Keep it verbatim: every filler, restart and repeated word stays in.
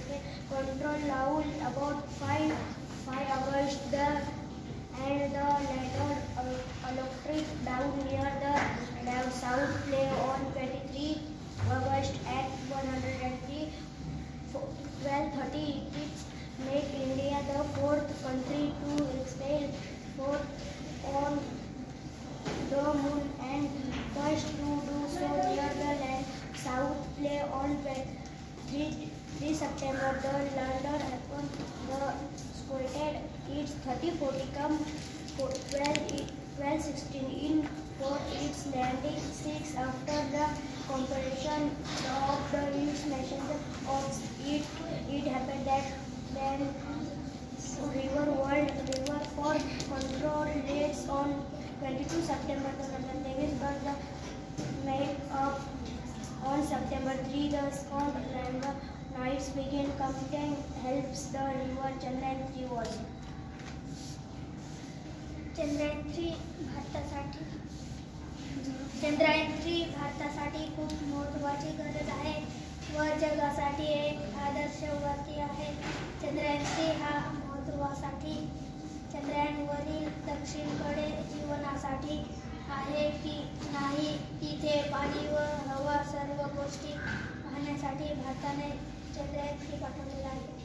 control Laul about five August the and the later electric down near the South Play on twenty-three August at one hundred three. twelve thirty it made India the fourth country to expel fourth on the moon and first to do so near the land South Play on three September. The lander happened the squatted its thirty forty come twelve sixteen in for its landing six after the completion of the its messenger of it. It happened that then river world river for control rates on twenty-two September two thousand eleven, but the made up on September third the second and the nights begin coming helps the river Chandrayaan three was. Chandrayaan three भारतासाठी Chandrayaan three भारतासाठी खूप महत्त्वाची गरज आहे व जगासाठी एक आदर्शवती आहे. चंद्रयान थ्री हा महत्त्वासाठी चंद्रयानवरील दक्षिणेकडे जीवनासाठी आहे की नाही तिथे पाणी व हवा सर्व गोष्टी पाहण्यासाठी भारताने चंद्रयान थ्री पाठवलेला आहे.